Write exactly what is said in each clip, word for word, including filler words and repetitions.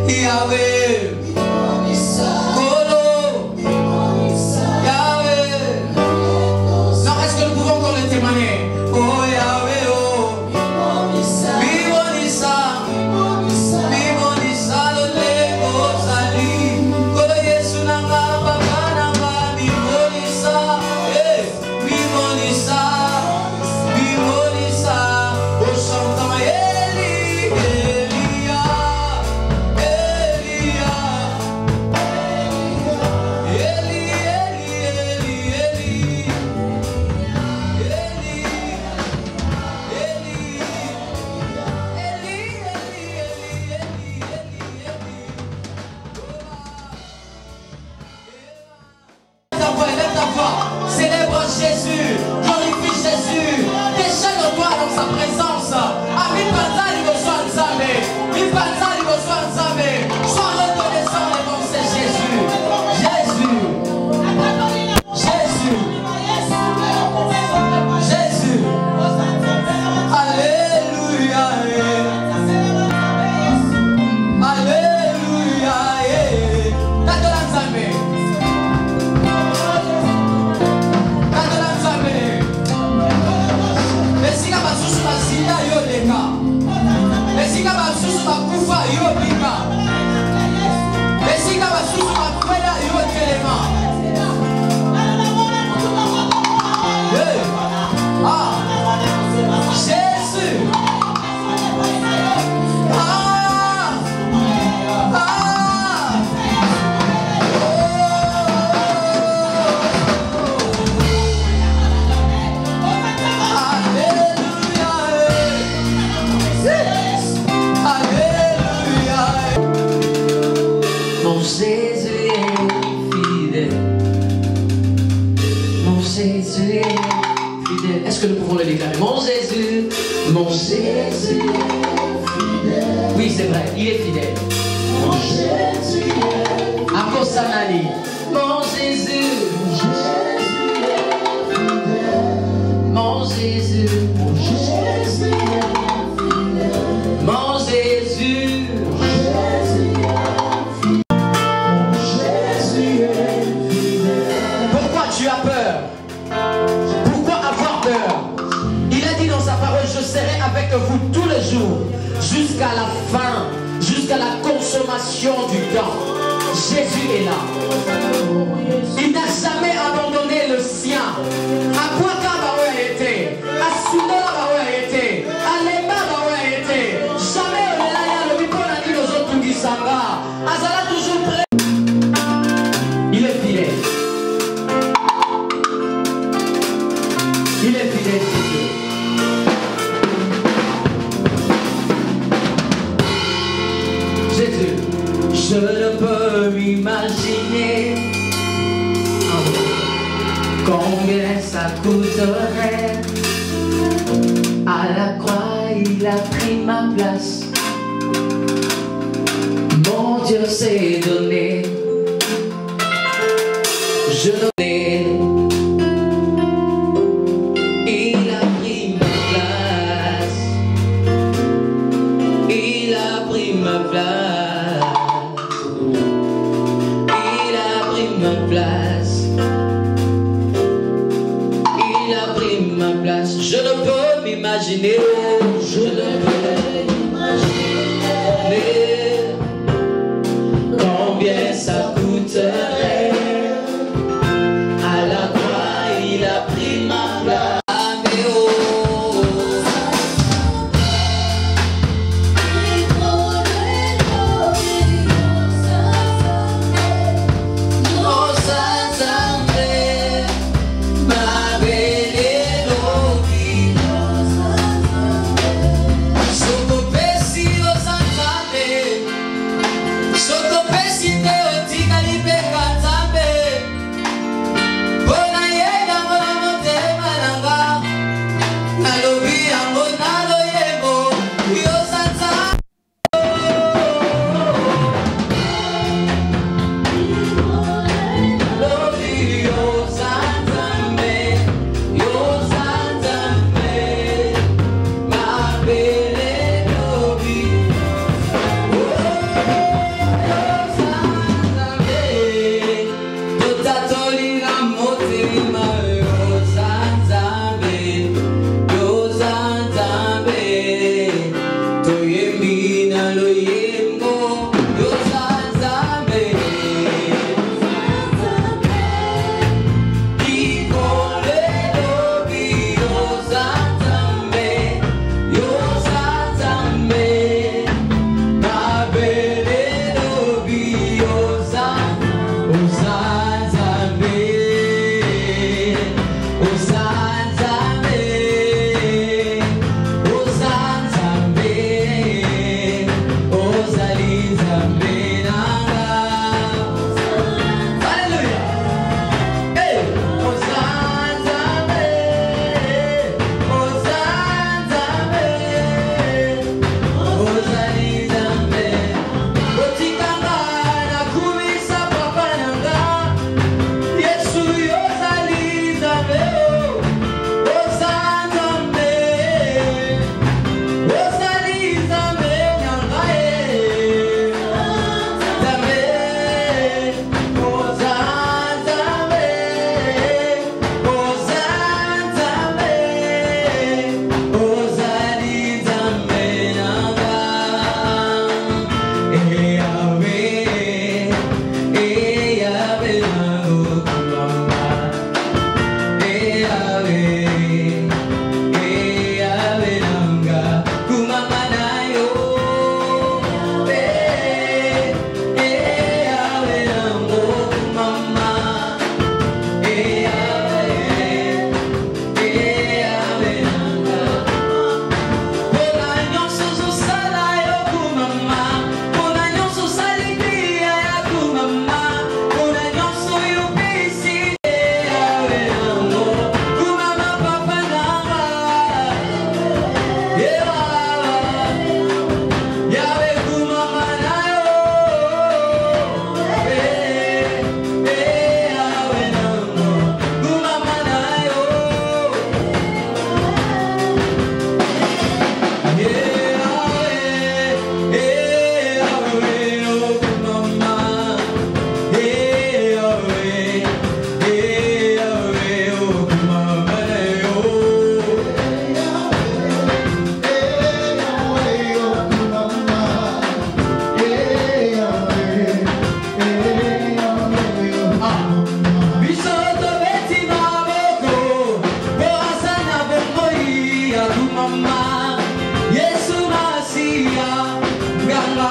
Yahweh. Kolo. Yahweh. Non, est-ce que nous pouvons encore le témoigner? Oh Yahweh, oh. Bibonisa. Bibonisa, le lego sali. Kolo Yesu nanga, papa nanga. Bibonisa. Eh, Bibonisa. Bibonisa. Oh, chanta Eli, Elia. Elia. Eli, Eli, Eli, Eli. Célèbre Jésus, glorifie Jésus, déchaîne-toi dans sa présence. Ami Panza, il reçoit Nzambe. Mi Panza, il reçoit Nzambe. Sois reconnaissant devant ce Jésus. Jésus. Jésus. Jésus. Alléluia. Alléluia. Tatola Nzambe. Tatola Nzambe. Esika basusu basinda yo leka. Esika basusu bakufa yo bika. Esika basusu bakwela yo telema. Hey. Ah. Jésus. Ah. Ah. Alléluia. Alléluia. Mon Jésus est fidèle. Mon Jésus est fidèle. Est-ce que nous pouvons le déclarer? Mon Jésus, mon Jésus est fidèle. Oui, c'est vrai, il est fidèle. Mon Jésus est fidèle. À Kosanali. Mon Jésus, mon Jésus, mon Jésus est fidèle. Mon Jésus, pourquoi tu as peur? Pourquoi avoir peur? Il a dit dans sa parole, je serai avec vous tous les jours, jusqu'à la fin, jusqu'à la consommation du temps. Jésus est là. Il n'a jamais abandonné le sien. À quoi a été? À Soudola a été? À Lema a été? Jamais on est là, le Bipon a dit aux autres qui s'en va. Azala toujours prêt. Il est fidèle. Il est fidèle, Jésus. Jésus, je ne peux m'imaginer combien ça coûterait. À la croix, il a pris ma place. Mon Dieu s'est donné. Je l'ai. Il a pris ma place. Il a pris ma place. Il a pris ma place. Il a pris ma place. Je ne peux m'imaginer. Je ne peux m'imaginer combien ça coûterait. À la croix, il a pris ma place. Sotopesi te otika libekata.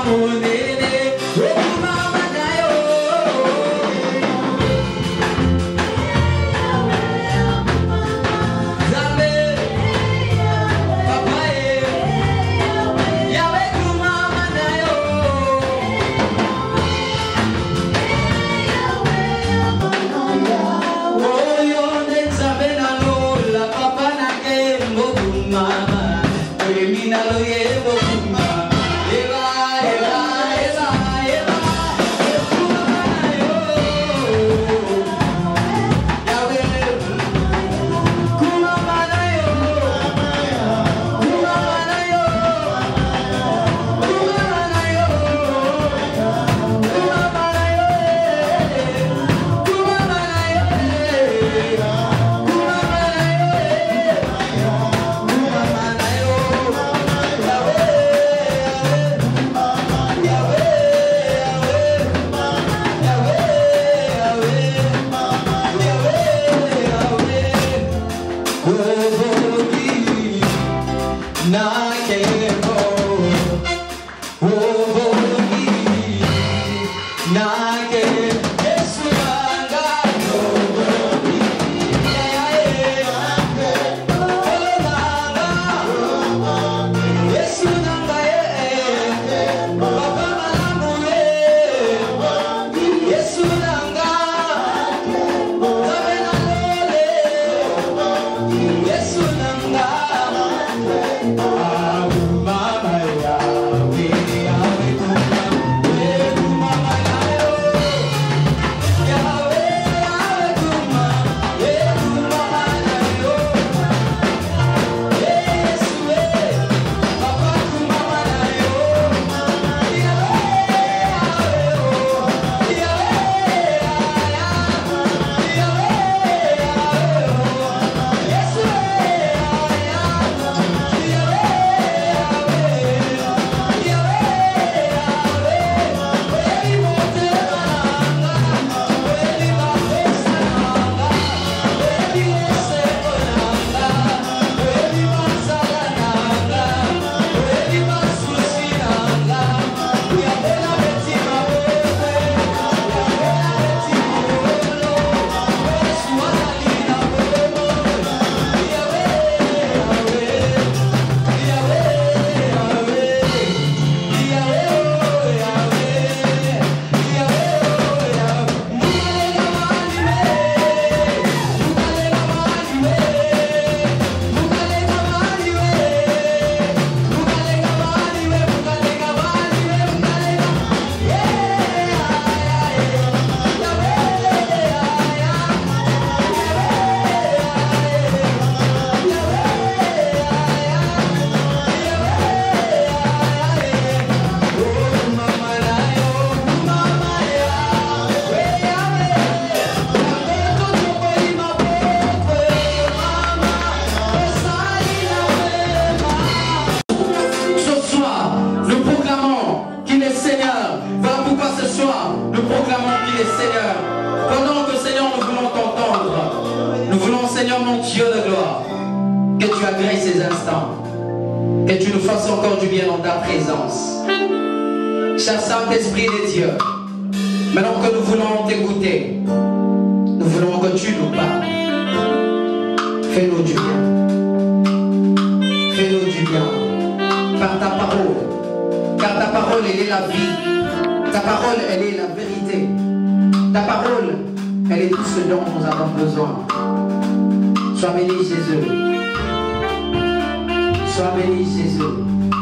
Ces instants, que tu nous fasses encore du bien dans ta présence. Cher Saint-Esprit de Dieu, maintenant que nous voulons t'écouter, nous voulons que tu nous parles. Fais-nous du bien. Fais-nous du bien par ta parole. Car ta parole, elle est la vie. Ta parole, elle est la vérité. Ta parole, elle est tout ce dont nous avons besoin. Sois béni, Jésus. Sois béni, Jésus.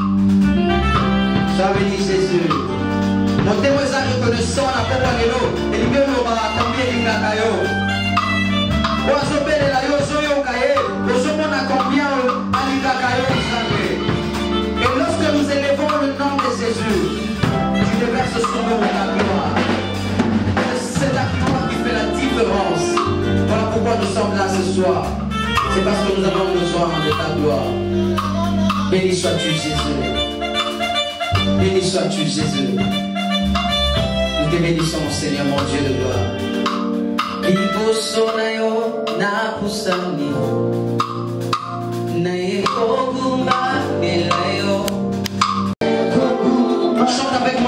Sois béni, Jésus. Mon témoin est reconnaissant à Papa Lelo. Et il me va cambier les gatayo. Oiseau belle la yo, soyo kaye. Oiseau mon a combien à l'igakayo. Et lorsque nous élevons le nom de Jésus, tu déverses sur nous la gloire. C'est la gloire qui fait la différence. Voilà pourquoi nous sommes là ce soir. C'est parce que nous avons besoin de ta gloire. Béni sois-tu, Jésus. Béni sois-tu, Jésus. Nous te bénissons, Seigneur, mon Dieu de gloire. Ibosonayo na pusani na ekogumba elayo. Chante avec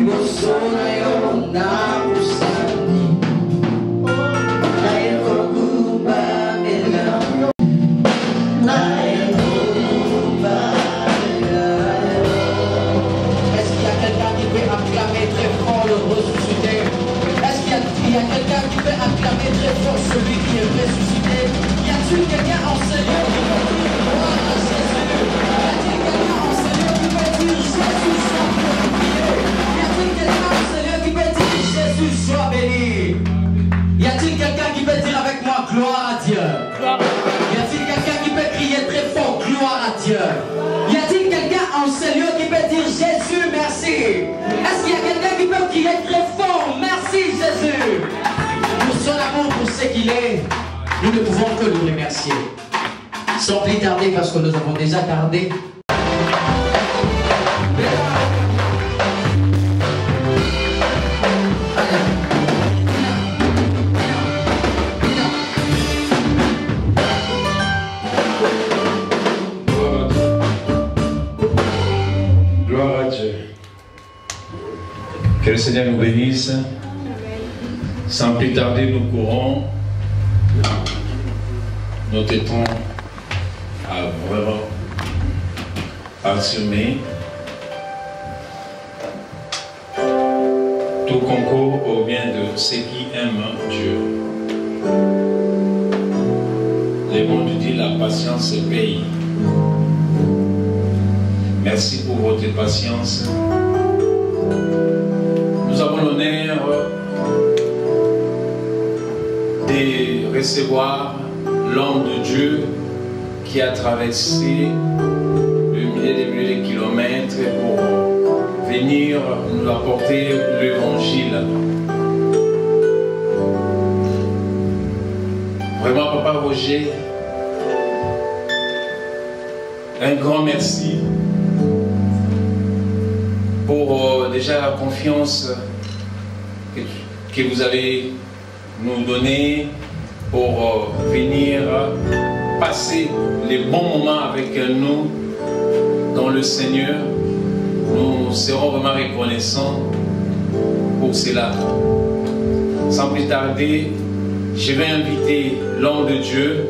Nous ne pouvons que le remercier. Sans plus tarder, parce que nous avons déjà tardé. Gloire à Dieu. Que le Seigneur nous bénisse. Sans plus tarder, nous courons. Notre temps a vraiment assumé tout concours au bien de ceux qui aiment Dieu. Le monde dit la patience paye. Merci pour votre patience. Nous avons l'honneur de recevoir l'homme de Dieu qui a traversé le milliers et des milliers de kilomètres pour venir nous apporter l'évangile. Vraiment, Papa Roger, un grand merci pour euh, déjà la confiance que, que vous avez nous donnée pour euh, venir passer les bons moments avec nous dans le Seigneur. Nous serons vraiment reconnaissants pour cela. Sans plus tarder, je vais inviter l'homme de Dieu,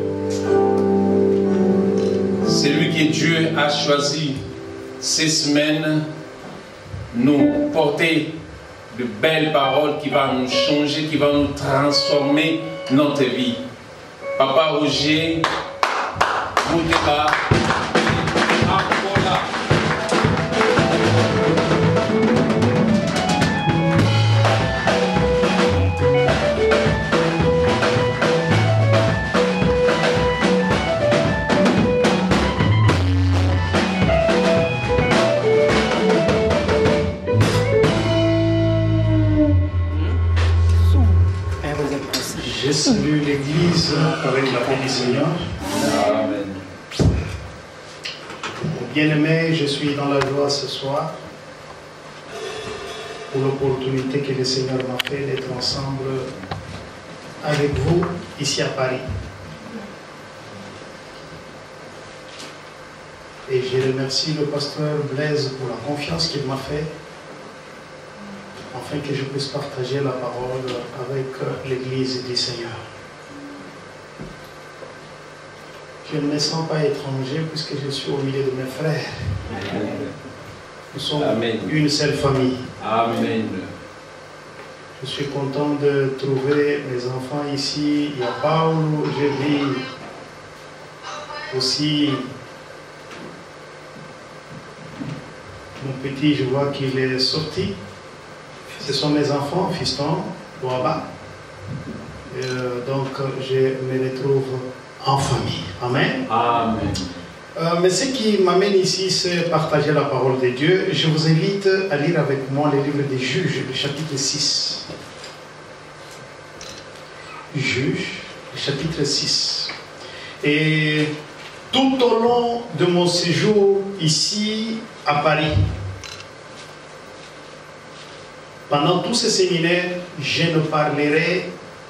celui que Dieu a choisi ces semaines, nous porter de belles paroles qui vont nous changer, qui vont nous transformer notre vie. Papa Roger, vous débat, Akola. Je salue l'Église avec la paix du Seigneur. Amen. Bien-aimés, je suis dans la joie ce soir pour l'opportunité que le Seigneur m'a fait d'être ensemble avec vous ici à Paris. Et je remercie le pasteur Blaise pour la confiance qu'il m'a fait afin que je puisse partager la parole avec l'Église du Seigneur. Je ne me sens pas étranger puisque je suis au milieu de mes frères. Nous sommes Amen. Une seule famille. Amen. Je suis content de trouver mes enfants ici. Il y a Paulo, je vis aussi mon petit, je vois qu'il est sorti. Ce sont mes enfants, fiston, Waba. Euh, donc, je me retrouve en famille. Amen. Amen. Euh, mais ce qui m'amène ici, c'est partager la parole de Dieu. Je vous invite à lire avec moi le livre des Juges, le chapitre six. Juges, le chapitre six. Et tout au long de mon séjour ici à Paris, pendant tous ces séminaires, je ne parlerai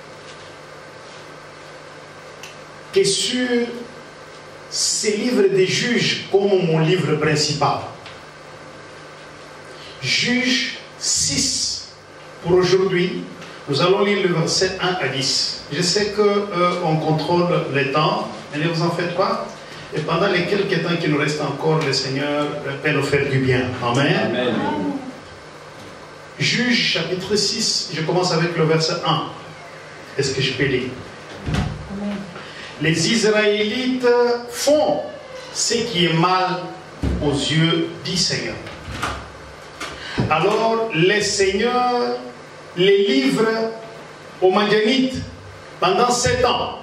que sur ces livres des juges comme mon livre principal. Juges six pour aujourd'hui. Nous allons lire le verset un à dix. Je sais qu'on euh, contrôle le temps, mais ne vous en faites pas. Et pendant les quelques temps qui nous restent encore, le Seigneur peut nous faire du bien. Amen. Amen. Juge chapitre six, je commence avec le verset un. Est-ce que je peux lire? Amen. Les Israélites font ce qui est mal aux yeux du Seigneur. Alors le Seigneur les livre aux Madianites pendant sept ans.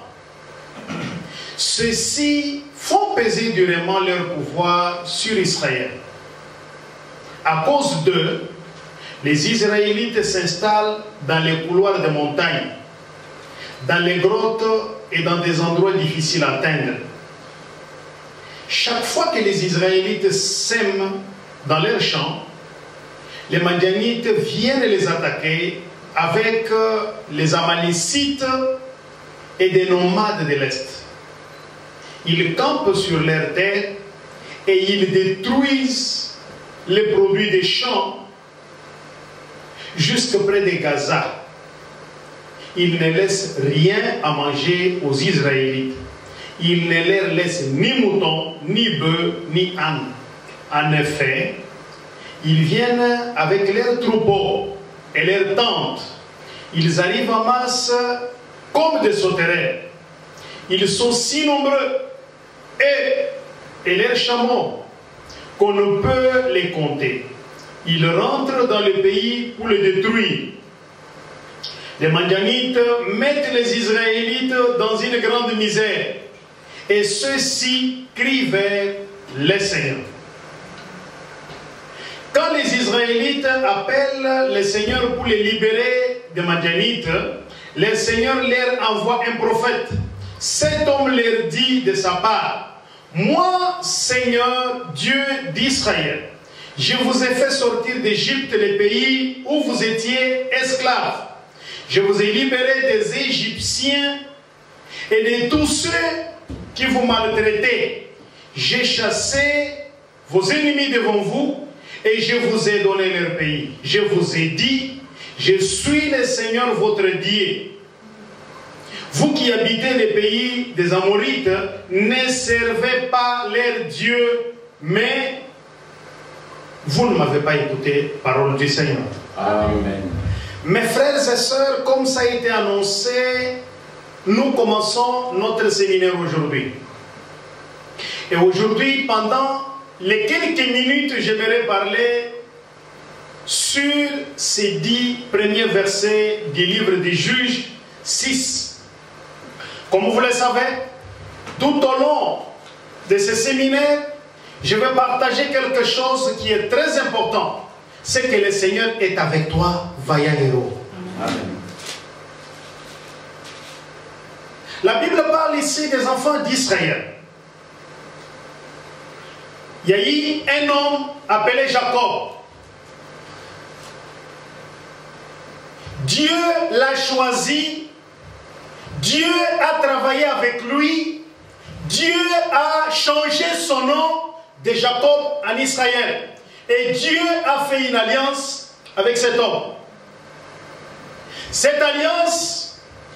Ceux-ci font peser durement leur pouvoir sur Israël. À cause d'eux, les Israélites s'installent dans les couloirs des montagnes, dans les grottes et dans des endroits difficiles à atteindre. Chaque fois que les Israélites sèment dans leurs champs, les Madianites viennent les attaquer avec les Amalécites et des nomades de l'Est. Ils campent sur leurs terres et ils détruisent les produits des champs jusque près de Gaza. Ils ne laissent rien à manger aux Israélites. Ils ne leur laissent ni moutons, ni bœufs, ni ânes. En effet, ils viennent avec leurs troupeaux et leurs tentes. Ils arrivent en masse comme des sauterelles. Ils sont si nombreux et, et leurs chameaux qu'on ne peut les compter. Ils rentrent dans le pays pour le détruire. Les Madianites mettent les Israélites dans une grande misère et ceux-ci crient vers le Seigneur. Quand les Israélites appellent le Seigneur pour les libérer des Madianites, le Seigneur leur envoie un prophète. Cet homme leur dit de sa part: moi, Seigneur, Dieu d'Israël, je vous ai fait sortir d'Égypte, le pays où vous étiez esclaves. Je vous ai libéré des Égyptiens et de tous ceux qui vous maltraitaient. J'ai chassé vos ennemis devant vous et je vous ai donné leur pays. Je vous ai dit: je suis le Seigneur votre Dieu. Vous qui habitez les pays des Amorites, ne servez pas leur Dieu, mais vous ne m'avez pas écouté, parole du Seigneur. Amen. Mes frères et sœurs, comme ça a été annoncé, nous commençons notre séminaire aujourd'hui. Et aujourd'hui, pendant les quelques minutes, j'aimerais parler sur ces dix premiers versets du livre des Juges six. Comme vous le savez, tout au long de ce séminaire, je vais partager quelque chose qui est très important. C'est que le Seigneur est avec toi, vaillant héros. Amen. La Bible parle ici des enfants d'Israël. Il y a eu un homme appelé Jacob. Dieu l'a choisi. Dieu a travaillé avec lui. Dieu a changé son nom de Jacob en Israël. Et Dieu a fait une alliance avec cet homme. Cette alliance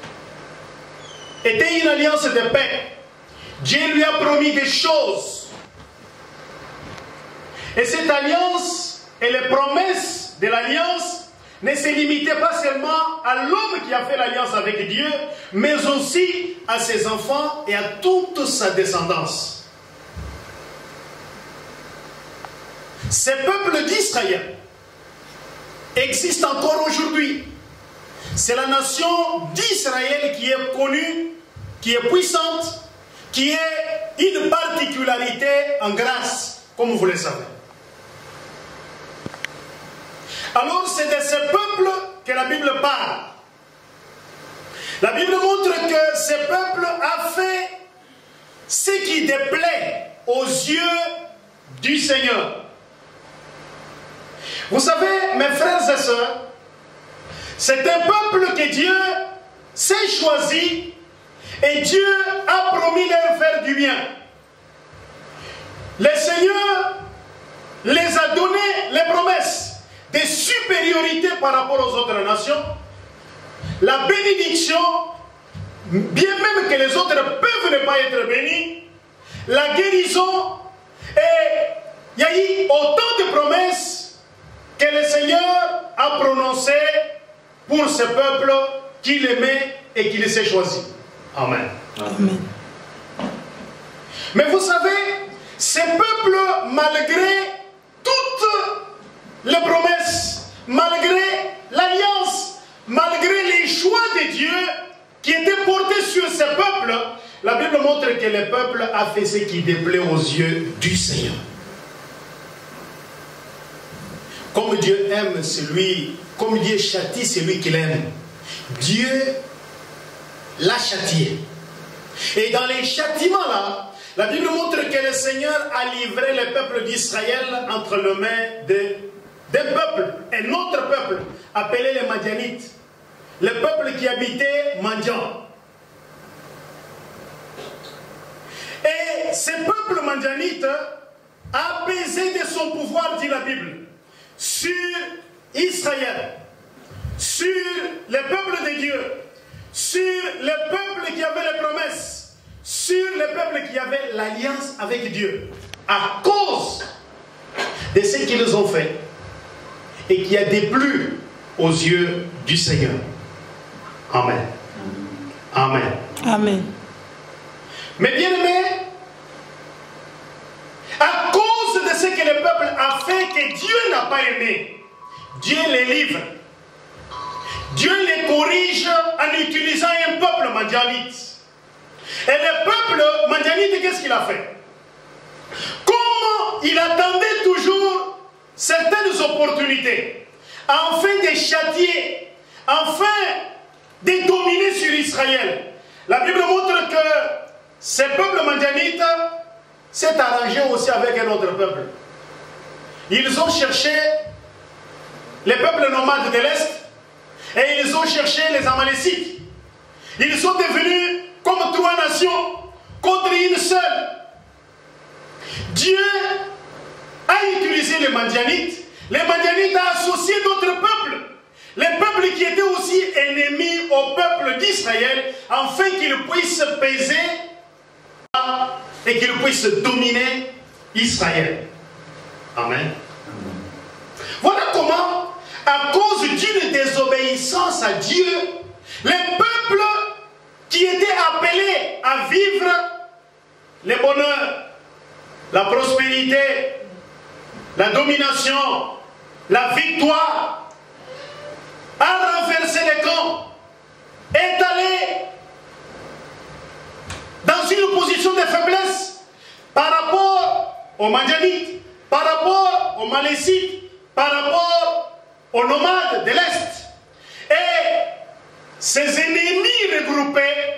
était une alliance de paix. Dieu lui a promis des choses. Et cette alliance et les promesses de l'alliance ne se limitaient pas seulement à l'homme qui a fait l'alliance avec Dieu, mais aussi à ses enfants et à toute sa descendance. Ce peuple d'Israël existe encore aujourd'hui. C'est la nation d'Israël qui est connue, qui est puissante, qui est une particularité en grâce, comme vous le savez. Alors c'est de ce peuple que la Bible parle. La Bible montre que ce peuple a fait ce qui déplaît aux yeux du Seigneur. Vous savez, mes frères et sœurs, c'est un peuple que Dieu s'est choisi et Dieu a promis leur faire du bien. Le Seigneur les a donné les promesses. de supériorité par rapport aux autres nations, la bénédiction, bien même que les autres peuvent ne pas être bénis, la guérison, et il y a eu autant de promesses que le Seigneur a prononcées pour ce peuple qu'il aimait et qu'il s'est choisi. Amen. Amen. Mais vous savez, ce peuple, malgré toutes les promesses, malgré l'alliance, malgré les choix de Dieu qui étaient portés sur ce peuple, la Bible montre que le peuple a fait ce qui déplaît aux yeux du Seigneur. Comme Dieu aime celui, comme Dieu châtie celui qu'il aime, Dieu l'a châtié. Et dans les châtiments là, la Bible montre que le Seigneur a livré le peuple d'Israël entre les mains de, d'un peuple, un autre peuple, appelé les Madianites. Le peuple qui habitait Madian. Et ce peuple Madianite a pesé de son pouvoir, dit la Bible, sur Israël, sur le peuple de Dieu, sur le peuple qui avait les promesses, sur le peuple qui avait l'alliance avec Dieu, à cause de ce qu'ils ont fait et qui a déplu aux yeux du Seigneur. Amen. Amen. Amen. Mais bien aimé, à cause de ce que le peuple a fait que Dieu n'a pas aimé, Dieu les livre. Dieu les corrige en utilisant un peuple madianite. Et le peuple madianite, qu'est-ce qu'il a fait? Comme il attendait toujours certaines opportunités, afin de châtier, afin de dominer sur Israël. La Bible montre que ce peuple madianite s'est arrangé aussi avec un autre peuple. Ils ont cherché les peuples nomades de l'Est et ils ont cherché les Amalécites. Ils sont devenus comme trois nations contre une seule. Dieu a utilisé les Madianites. Les Madianites ont associé d'autres peuples. Les peuples qui étaient aussi ennemis au peuple d'Israël, afin qu'ils puissent peser et qu'ils puissent dominer Israël. Amen. Voilà comment, à cause d'une désobéissance à Dieu, les peuples qui étaient appelés à vivre le bonheur, la prospérité, la domination, la victoire, a renversé les camps, est allé dans une position de faiblesse par rapport aux Madianites, par rapport aux Malécites, par rapport aux nomades de l'Est. Et ces ennemis regroupés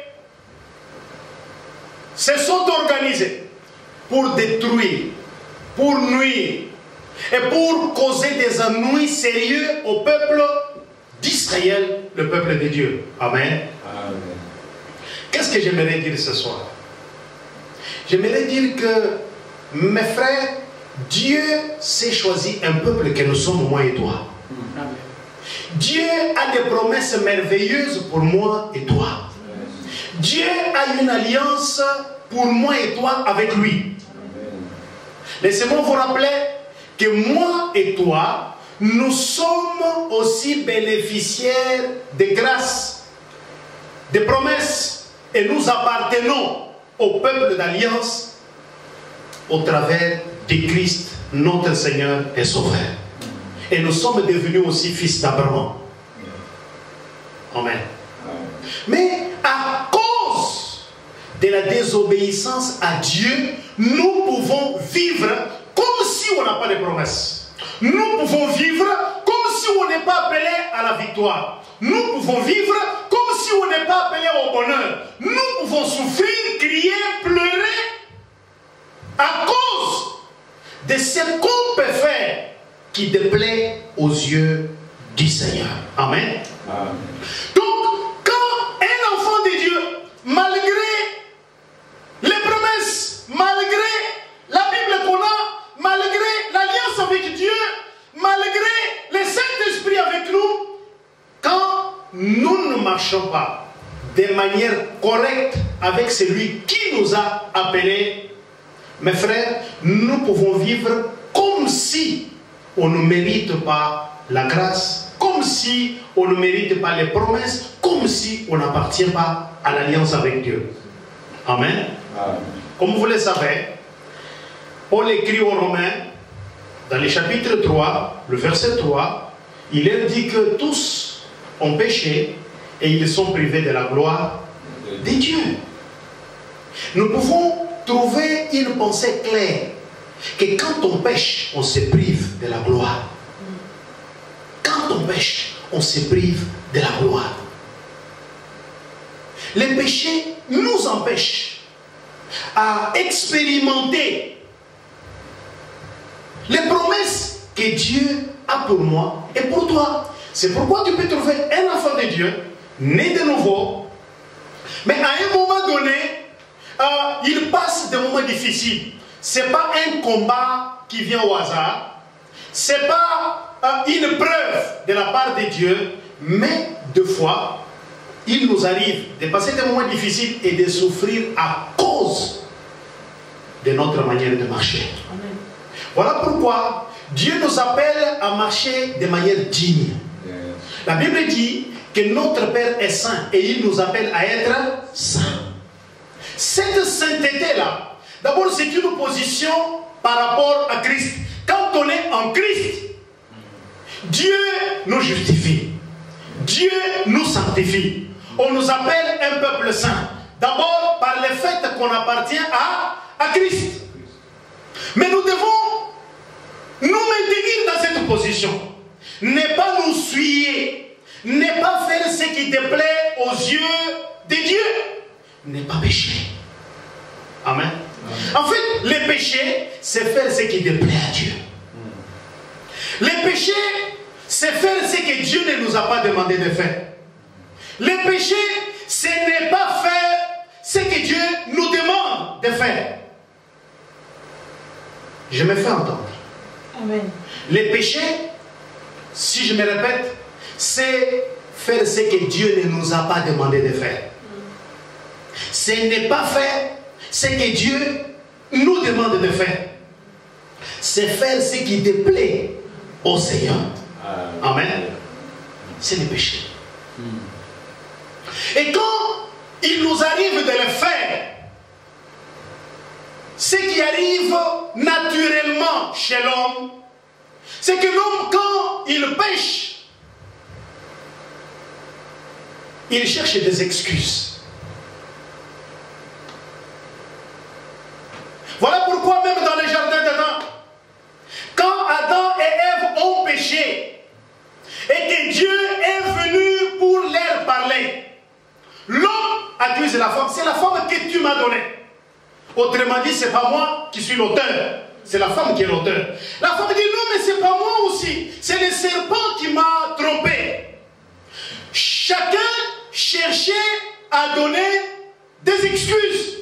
se sont organisés pour détruire, pour nuire et pour causer des ennuis sérieux au peuple d'Israël, le peuple de Dieu. Amen. Amen. Qu'est-ce que j'aimerais dire ce soir? J'aimerais dire que, mes frères, Dieu s'est choisi un peuple que nous sommes, moi et toi. Amen. Dieu a des promesses merveilleuses pour moi et toi. Amen. Dieu a une alliance pour moi et toi avec lui. Laissez-moi vous rappeler que moi et toi, nous sommes aussi bénéficiaires de grâces, de promesses, et nous appartenons au peuple d'alliance au travers de Christ, notre Seigneur et Sauveur. Et nous sommes devenus aussi fils d'Abraham. Amen. Mais à cause de la désobéissance à Dieu, nous pouvons vivre comme si on n'a pas de promesses. Nous pouvons vivre comme si on n'est pas appelé à la victoire. Nous pouvons vivre comme si on n'est pas appelé au bonheur. Nous pouvons souffrir, crier, pleurer à cause de ce qu'on peut faire qui déplaît aux yeux du Seigneur. Amen. Amen. Donc, quand un enfant de Dieu, malgré les promesses, malgré la Bible qu'on a, malgré l'alliance avec Dieu, malgré les marchons pas de manière correcte avec celui qui nous a appelés, mes frères, nous pouvons vivre comme si on ne mérite pas la grâce, comme si on ne mérite pas les promesses, comme si on n'appartient pas à l'alliance avec Dieu. Amen. Amen. Comme vous le savez, Paul écrit aux Romains, dans le chapitre trois, le verset trois, il leur dit que tous ont péché et ils sont privés de la gloire de Dieu. Nous pouvons trouver une pensée claire que quand on pêche, on se prive de la gloire. Quand on pêche, on se prive de la gloire. Les péchés nous empêchent à expérimenter les promesses que Dieu a pour moi et pour toi. C'est pourquoi tu peux trouver un enfant de Dieu, né de nouveau, mais à un moment donné, euh, il passe des moments difficiles. Ce n'est pas un combat qui vient au hasard, ce n'est pas euh, une preuve de la part de Dieu, mais deux fois, il nous arrive de passer des moments difficiles et de souffrir à cause de notre manière de marcher. Amen. Voilà pourquoi Dieu nous appelle à marcher de manière digne. Yes. La Bible dit que notre Père est saint et il nous appelle à être saints. Cette sainteté-là, d'abord c'est une position par rapport à Christ. Quand on est en Christ, Dieu nous justifie. Dieu nous sanctifie. On nous appelle un peuple saint. D'abord par le fait qu'on appartient à, à Christ. Mais nous devons nous maintenir dans cette position. Ne pas nous souiller. Ne pas faire ce qui déplaît aux yeux de Dieu. Ne pas pécher. Amen. En fait, le péché, c'est faire ce qui déplaît à Dieu. Le péché, c'est faire ce que Dieu ne nous a pas demandé de faire. Le péché, ce n'est pas faire ce que Dieu nous demande de faire. Je me fais entendre. Amen. Le péché, si je me répète, c'est faire ce que Dieu ne nous a pas demandé de faire. Ce n'est pas faire ce que Dieu nous demande de faire. C'est faire ce qui déplaît au Seigneur. Amen. C'est le péché. Et quand il nous arrive de le faire, ce qui arrive naturellement chez l'homme, c'est que l'homme, quand il pêche, il cherche des excuses. Voilà pourquoi même dans le jardin d'Adam, quand Adam et Ève ont péché, et que Dieu est venu pour leur parler, l'homme accuse la femme. C'est la femme que tu m'as donnée. Autrement dit, c'est pas moi qui suis l'auteur. C'est la femme qui est l'auteur. La femme dit non, mais c'est pas moi aussi. C'est le serpent qui m'a trompé. Chacun cherchait à donner des excuses.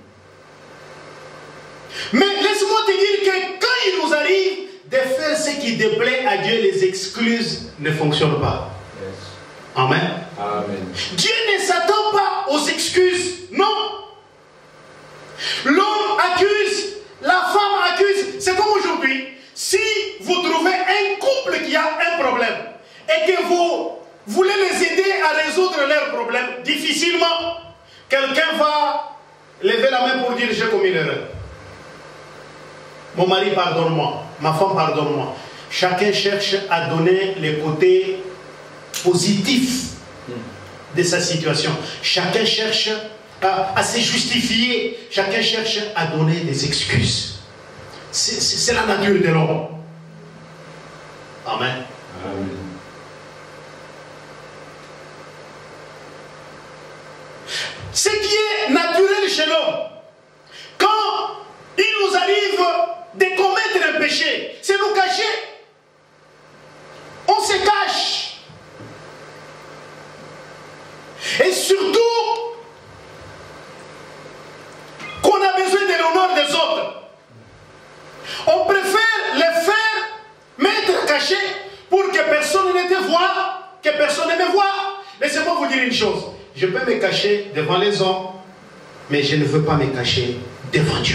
Mais laisse-moi te dire que quand il nous arrive de faire ce qui déplaît à Dieu, les excuses ne fonctionnent pas. Yes. Amen. Amen. Dieu ne s'attend pas aux excuses. Non. L'homme accuse, la femme accuse. C'est comme aujourd'hui. Si vous trouvez un couple qui a un problème et que vous voulez les aider à résoudre leurs problèmes, difficilement, quelqu'un va lever la main pour dire j'ai commis l'erreur. Mon mari, pardonne-moi. Ma femme, pardonne-moi. Chacun cherche à donner les côtés positifs de sa situation. Chacun cherche à, à se justifier. Chacun cherche à donner des excuses. C'est la nature de l'homme. Amen. Amen. Ce qui est naturel chez l'homme, quand il nous arrive de commettre un péché, c'est nous cacher. On se cache. Et surtout, qu'on a besoin de l'honneur des autres. On préfère les faire mettre cachés pour que personne ne te voie, que personne ne me voie. laissez-moi vous dire une chose. Je peux me cacher devant les hommes, mais je ne veux pas me cacher devant Dieu.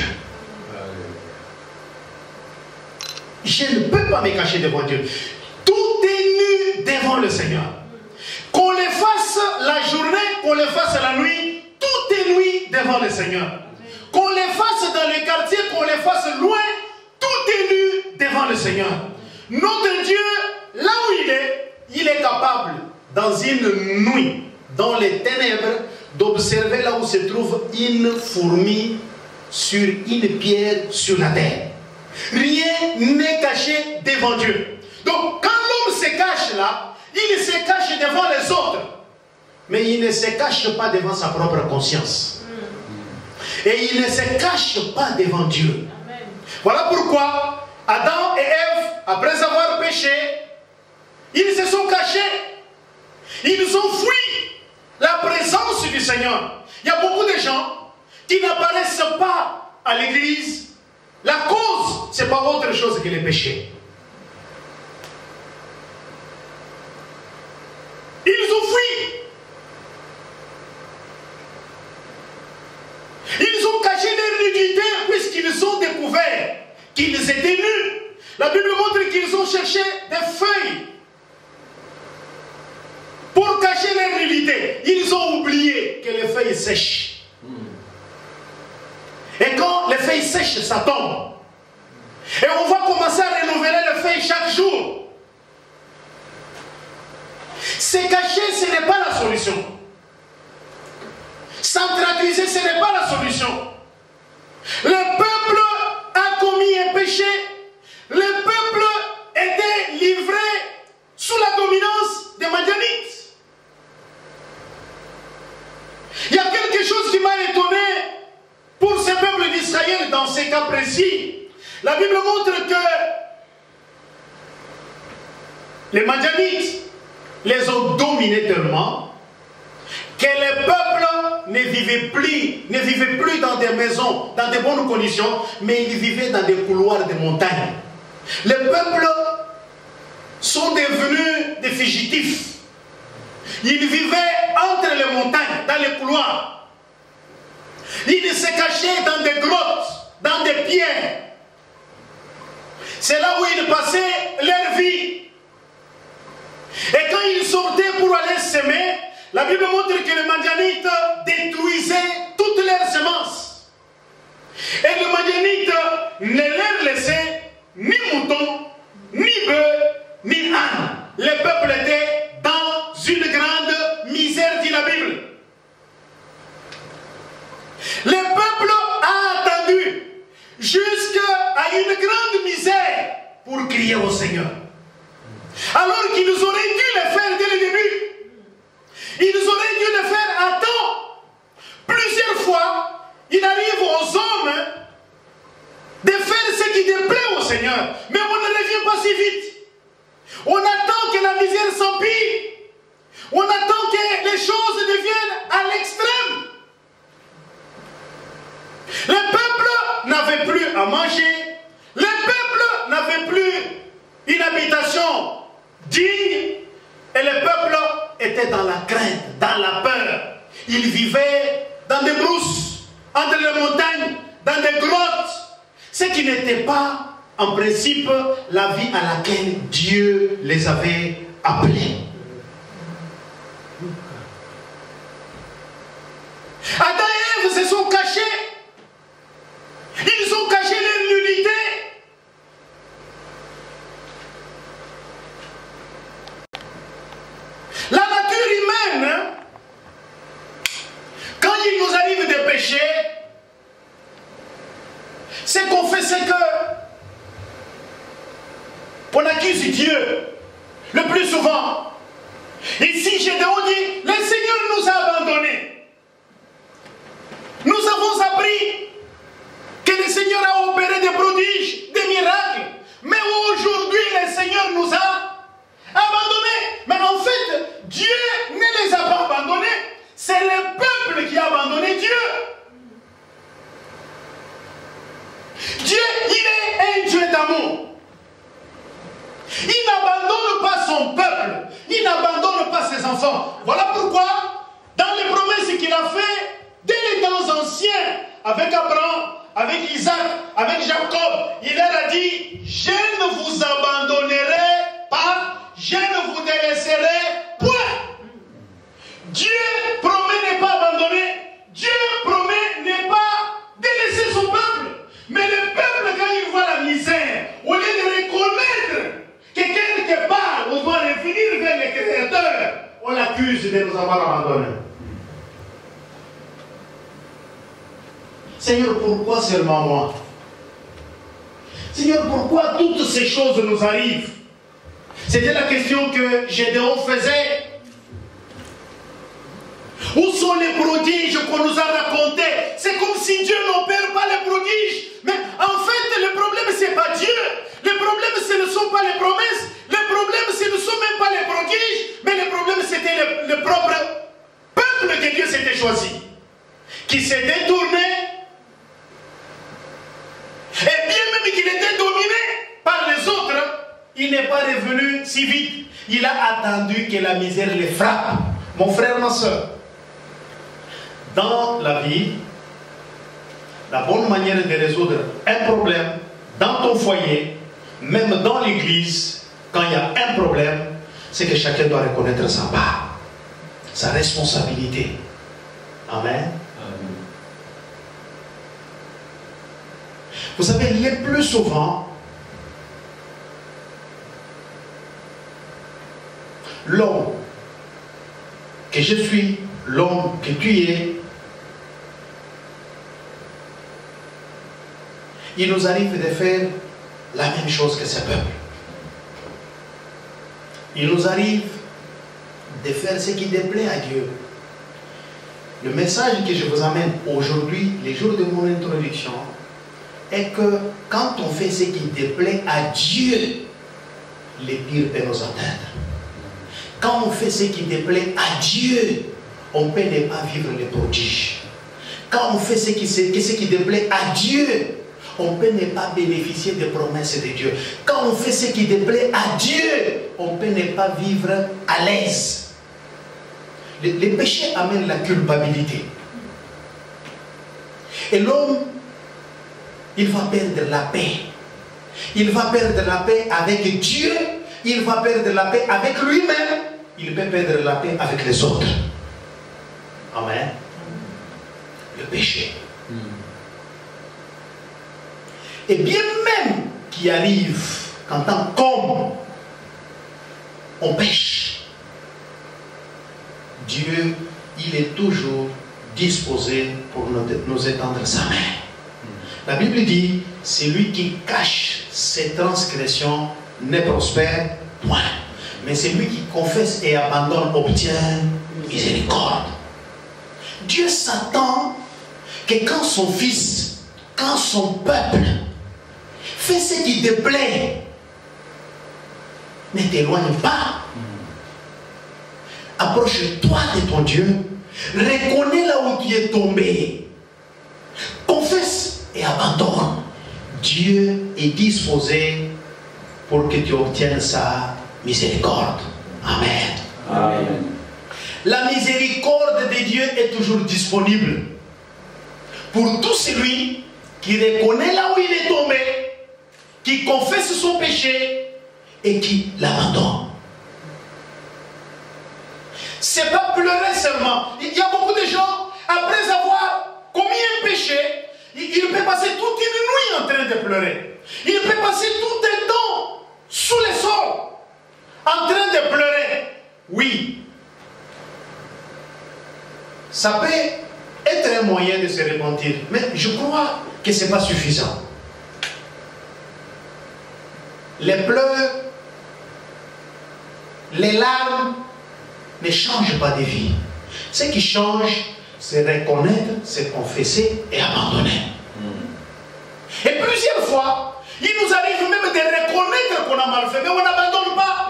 Je ne peux pas me cacher devant Dieu. Tout est nu devant le Seigneur. Qu'on le fasse la journée, qu'on le fasse la nuit, tout est nu devant le Seigneur. Qu'on le fasse dans les quartiers, qu'on le fasse loin, tout est nu devant le Seigneur. Notre Dieu, là où il est, il est capable, dans une nuit, dans les ténèbres, d'observer là où se trouve une fourmi sur une pierre sur la terre. Rien n'est caché devant Dieu. Donc, quand l'homme se cache là, il se cache devant les autres. Mais il ne se cache pas devant sa propre conscience. Et il ne se cache pas devant Dieu. Voilà pourquoi Adam et Ève, après avoir péché, ils se sont cachés. Ils ont fui la présence du Seigneur. Il y a beaucoup de gens qui n'apparaissent pas à l'église. La cause, ce n'est pas autre chose que les péchés. Ils ont fui. Ils ont caché leur nudité puisqu'ils ont découvert qu'ils étaient nus. La Bible montre qu'ils ont cherché des feuilles pour cacher leur nudité. Ils ont oublié que les feuilles sèchent. Et quand les feuilles sèchent, ça tombe. Et on va commencer à renouveler les feuilles chaque jour. Se cacher, ce n'est pas la solution. Centraliser, ce n'est pas la solution. Le peuple a commis un péché. Le peuple était livré sous la dominance des Madianites. Il y a quelque chose qui m'a étonné pour ce peuple d'Israël dans ces cas précis. La Bible montre que les Madianites les ont dominés tellement que le peuple ne vivait plus, ne vivait plus dans des maisons, dans de bonnes conditions, mais ils vivaient dans des couloirs de montagne. Les peuples sont devenus des fugitifs. Ils vivaient entre les montagnes, dans les couloirs. Ils se cachaient dans des grottes, dans des pierres. C'est là où ils passaient leur vie. Et quand ils sortaient pour aller s'aimer, la Bible montre que les Madianites détruisaient toutes leurs semences. Et les Madianites ne leur laissaient ni moutons, ni bœufs, ni ânes. Le peuple était dans une grande misère, dit la Bible. Le peuple a attendu jusqu'à une grande misère pour crier au Seigneur. Alors qu'ils auraient dû le faire dès le début. Ils auraient dû le faire à temps. Plusieurs fois, il arrive aux hommes de faire ce qui déplaît au Seigneur. Mais on ne revient pas si vite. On attend que la misère s'empire. On attend que les choses deviennent à l'extrême. Le peuple n'avait plus à manger. Le peuple n'avait plus une habitation digne. Et le peuple était dans la crainte, dans la peur. Il vivait dans des brousses, entre les montagnes, dans des grottes. Ce qui n'était pas, en principe, la vie à laquelle Dieu les avait appelés. Adam et Ève se sont cachés. Ils ont caché leur nudité. La nature humaine, quand il nous arrive de pécher, ce qu'on fait, c'est que on accuse Dieu le plus souvent. Ici, Gédéon dit, le Seigneur nous a abandonnés. Nous avons appris que le Seigneur a opéré des prodiges, des miracles. Mais aujourd'hui, le Seigneur nous a abandonnés. Mais en fait, Dieu ne les a pas abandonnés. C'est le peuple qui a abandonné Dieu. Dieu, il est un Dieu d'amour. Il n'abandonne pas son peuple. Il n'abandonne pas ses ses enfants. Voilà pourquoi, dans les promesses qu'il a fait dès les temps anciens, avec Abraham, avec Isaac, avec Jacob, il leur a dit, je ne vous abandonnerai pas, je ne vous délaisserai point. Dieu promet ne pas abandonner, Dieu promet ne pas délaisser son peuple. Mais le peuple, quand il voit la misère, au lieu de reconnaître que quelque part, on doit revenir vers le Créateur, on l'accuse de nous avoir abandonnés. Seigneur, pourquoi seulement moi? Seigneur, pourquoi toutes ces choses nous arrivent? C'était la question que Gédéon faisait. Où sont les prodiges qu'on nous a racontés? C'est comme si Dieu n'opère pas les prodiges. Mais en fait, le problème, ce n'est pas Dieu. Le problème, ce ne sont pas les promesses. Le problème, ce ne sont même pas les prodiges. Mais le problème, c'était le, le propre peuple que Dieu s'était choisi, qui s'est détourné. Et bien même qu'il était dominé par les autres, il n'est pas revenu si vite. Il a attendu que la misère les frappe. Mon frère, ma soeur, dans la vie, la bonne manière de résoudre un problème dans ton foyer, même dans l'église, quand il y a un problème, c'est que chacun doit reconnaître sa part, sa responsabilité. Amen. Vous savez, le plus souvent, l'homme que je suis, l'homme que tu es, il nous arrive de faire la même chose que ce peuple. Il nous arrive de faire ce qui déplaît à Dieu. Le message que je vous amène aujourd'hui, les jours de mon introduction, est que quand on fait ce qui déplaît à Dieu, les pires peuvent nous atteindre. Quand on fait ce qui déplaît à Dieu, on peut ne pas vivre les prodiges. Quand on fait ce qui, ce qui déplaît à Dieu, on peut ne pas bénéficier des promesses de Dieu. Quand on fait ce qui déplaît à Dieu, on peut ne pas vivre à l'aise. Le, le péché amène la culpabilité. Et l'homme, il va perdre la paix. Il va perdre la paix avec Dieu. Il va perdre la paix avec lui-même. Il peut perdre la paix avec les autres. Amen. Le péché. Et bien même qui arrive qu'en tant qu'homme, on pêche, Dieu, il est toujours disposé pour nous, nous étendre sa main. La Bible dit, celui qui cache ses transgressions ne prospère point. Mais celui qui confesse et abandonne obtient miséricorde. Dieu s'attend que quand son fils, quand son peuple fait ce qui te plaît, ne t'éloigne pas. Approche-toi de ton Dieu. Reconnais là où tu es tombé. Confesse et abandonne. Dieu est disposé pour que tu obtiennes sa miséricorde. Amen. Amen. La miséricorde de Dieu est toujours disponible pour tout celui qui reconnaît là où il est tombé, qui confesse son péché et qui l'abandonne. C'est pas pleurer seulement. Il y a beaucoup de gens, après avoir commis un péché, il peut passer toute une nuit en train de pleurer. Il peut passer tout un temps sous le sol en train de pleurer. Oui. Ça peut être un moyen de se repentir, mais je crois que ce n'est pas suffisant. Les pleurs, les larmes ne changent pas de vie. Ce qui change, c'est reconnaître, c'est confesser et abandonner. Et plusieurs fois, il nous arrive même de reconnaître qu'on a mal fait, mais on n'abandonne pas.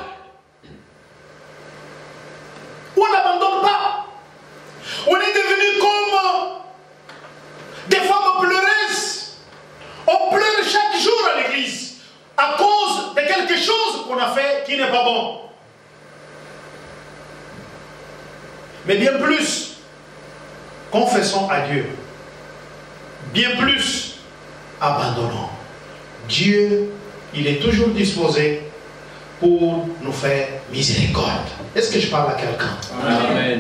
On n'abandonne pas. On est devenu comme des femmes pleureuses. On pleure chaque jour à l'église à cause de quelque chose qu'on a fait qui n'est pas bon. Mais bien plus, confessons à Dieu. Bien plus, abandonnons. Dieu, il est toujours disposé pour nous faire miséricorde. Est-ce que je parle à quelqu'un? Amen.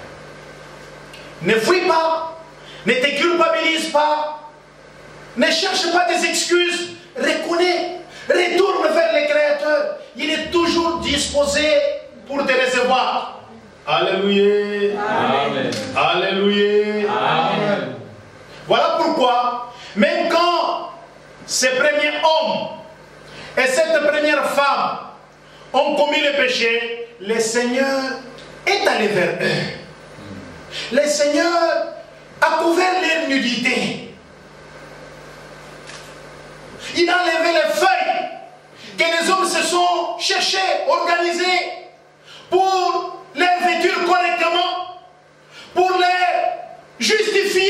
Ne fuis pas, ne te culpabilise pas, ne cherche pas des excuses, reconnais, retourne vers le Créateur. Il est toujours disposé pour te recevoir. Alléluia. Amen. Alléluia. Amen. Voilà pourquoi, même quand ces premiers hommes et cette première femme ont commis le péché, le Seigneur est allé vers eux. Le Seigneur a couvert leur nudité. Il a enlevé les feuilles que les hommes se sont cherchés, organisés pour les vêtir correctement, pour les justifier.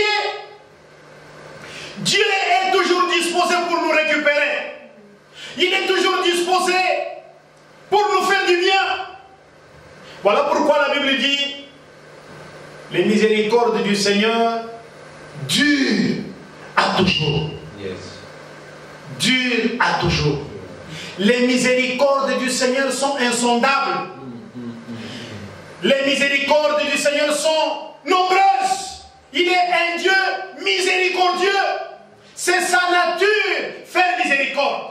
Dieu est toujours disposé pour nous récupérer. Il est toujours disposé pour nous faire du bien. Voilà pourquoi la Bible dit: les miséricordes du Seigneur durent à toujours. Yes. Durent à toujours. Les miséricordes du Seigneur sont insondables. Les miséricordes du Seigneur sont nombreuses. Il est un Dieu miséricordieux. C'est sa nature, faire miséricorde.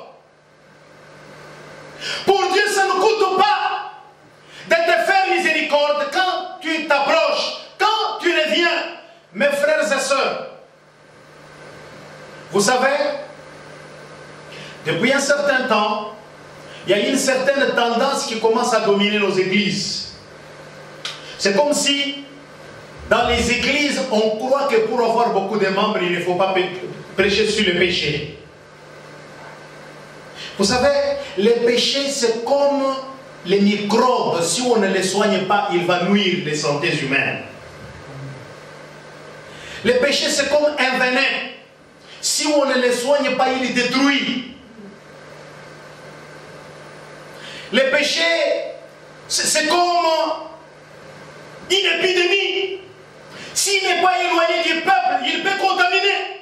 Pour Dieu, ça ne coûte pas de te faire miséricorde quand tu t'approches, quand tu reviens. Mes frères et sœurs, vous savez, depuis un certain temps, il y a une certaine tendance qui commence à dominer nos églises. C'est comme si dans les églises, on croit que pour avoir beaucoup de membres, il ne faut pas prêcher sur le péché. Vous savez, le péché, c'est comme les microbes. Si on ne les soigne pas, il va nuire les santé humaines. Le péché, c'est comme un venin. Si on ne les soigne pas, il détruit. Le péché, c'est comme une épidémie. S'il n'est pas éloigné du peuple, il peut contaminer.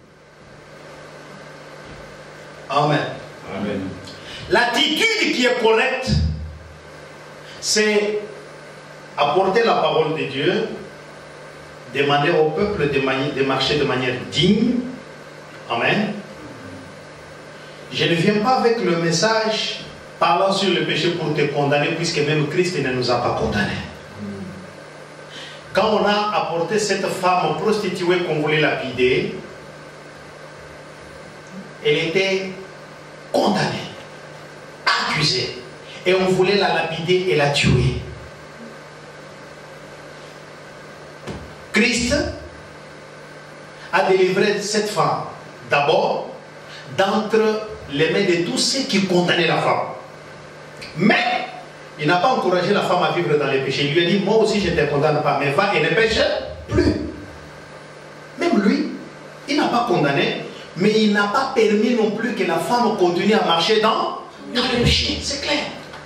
Amen. Amen. L'attitude qui est correcte, c'est apporter la parole de Dieu, demander au peuple de, de marcher de manière digne. Amen. Je ne viens pas avec le message parlant sur le péché pour te condamner, puisque même Christ ne nous a pas condamnés. Quand on a apporté cette femme prostituée qu'on voulait lapider, elle était condamnée, accusée, et on voulait la lapider et la tuer. Christ a délivré cette femme d'abord d'entre les mains de tous ceux qui condamnaient la femme. Mais il n'a pas encouragé la femme à vivre dans les péchés. Il lui a dit: moi aussi je ne te condamne pas, mais va et ne pêche plus. Même lui, il n'a pas condamné, mais il n'a pas permis non plus que la femme continue à marcher dans, dans le péché. C'est clair.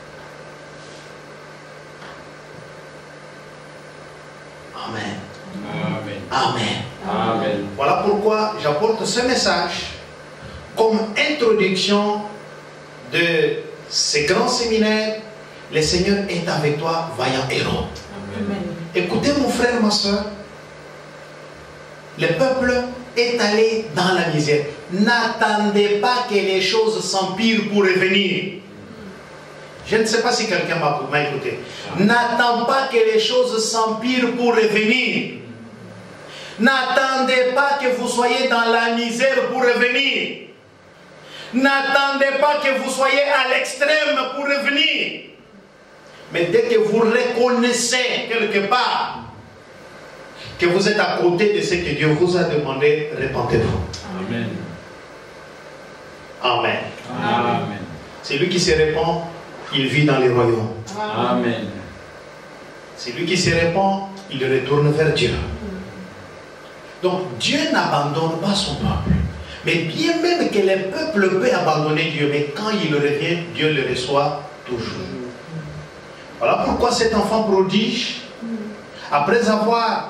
Amen. Amen. Amen. Amen. Voilà pourquoi j'apporte ce message comme introduction de ces grands séminaires. Le Seigneur est avec toi, vaillant héros. Amen. Écoutez mon frère, ma soeur. Le peuple est allé dans la misère. N'attendez pas que les choses s'empirent pour revenir. Je ne sais pas si quelqu'un m'a écouté. N'attends pas que les choses s'empirent pour revenir. N'attendez pas que vous soyez dans la misère pour revenir. N'attendez pas que vous soyez à l'extrême pour revenir. Mais dès que vous reconnaissez quelque part que vous êtes à côté de ce que Dieu vous a demandé, repentez-vous. Amen. Amen. Amen. Celui qui se répand, il vit dans les royaumes. Amen. Celui qui se répand, il retourne vers Dieu. Donc Dieu n'abandonne pas son peuple. Mais bien même que le peuple peut abandonner Dieu, mais quand il revient, Dieu le reçoit toujours. Voilà pourquoi cet enfant prodige Après avoir,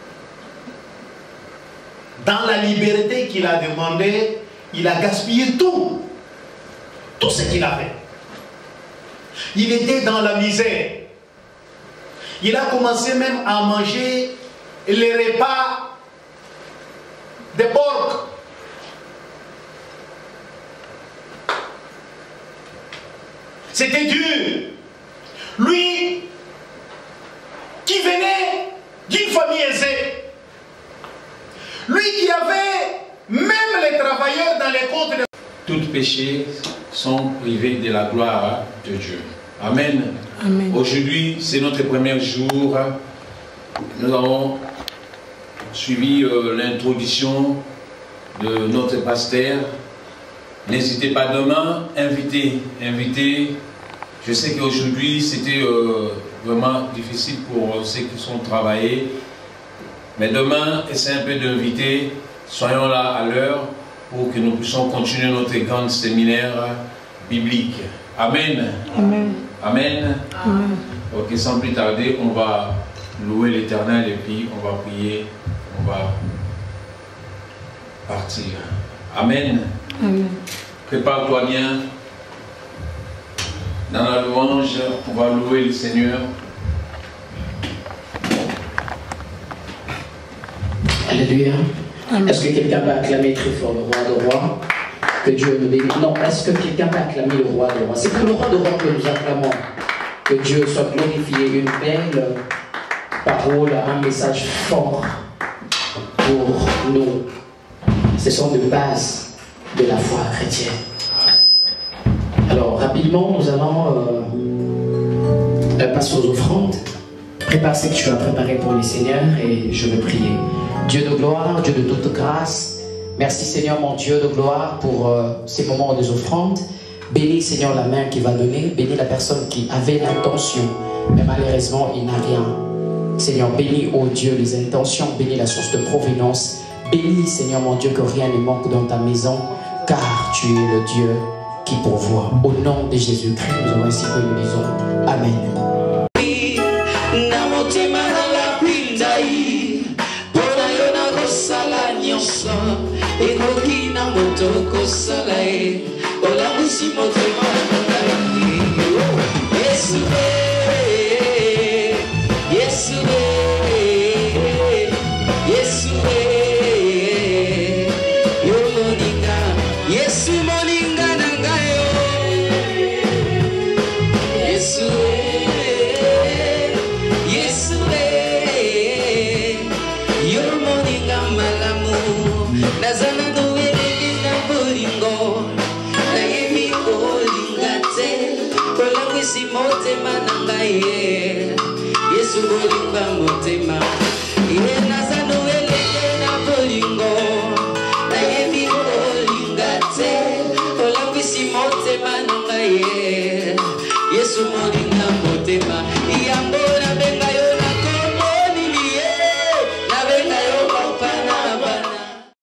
dans la liberté qu'il a demandé, il a gaspillé tout. Tout ce qu'il avait. Il était dans la misère. Il a commencé même à manger les repas des porcs. C'était dur. Lui, qui venait d'une famille aisée, lui qui avait même les travailleurs dans les côtes de... Tous péchés sont privés de la gloire de Dieu. Amen. Amen. Aujourd'hui, c'est notre premier jour. Nous avons suivi euh, l'introduction de notre pasteur. N'hésitez pas demain, invitez, invitez. Je sais qu'aujourd'hui, c'était euh, vraiment difficile pour ceux qui sont travaillés. Mais demain, essayez un peu d'inviter. Soyons là à l'heure pour que nous puissions continuer notre grand séminaire biblique. Amen. Amen. Amen. Amen. Ok, sans plus tarder, on va louer l'Éternel et puis on va prier, on va partir. Amen. Amen. Prépare-toi bien. Dans la louange, on va louer le Seigneur. Alléluia. Est-ce que quelqu'un peut acclamer très fort le roi de rois? Que Dieu nous bénisse. Non, est-ce que quelqu'un peut acclamer le roi de rois? C'est que le roi de rois que nous acclamons. Que Dieu soit glorifié. Une belle parole, un message fort pour nous. Ce sont des bases de la foi chrétienne. Alors, rapidement, nous allons euh, passer aux offrandes. Prépare ce que tu as préparé pour les seigneurs et je vais prier. Dieu de gloire, Dieu de toute grâce, merci Seigneur mon Dieu de gloire pour euh, ces moments des offrandes. Bénis Seigneur la main qui va donner, bénis la personne qui avait l'intention, mais malheureusement il n'a rien. Seigneur, bénis, oh Dieu, les intentions, bénis la source de provenance. Bénis Seigneur mon Dieu que rien ne manque dans ta maison, car tu es le Dieu qui pourvoit. Au nom de Jésus-Christ, nous avons ainsi que nous disons Amen. Yesu bolinga motema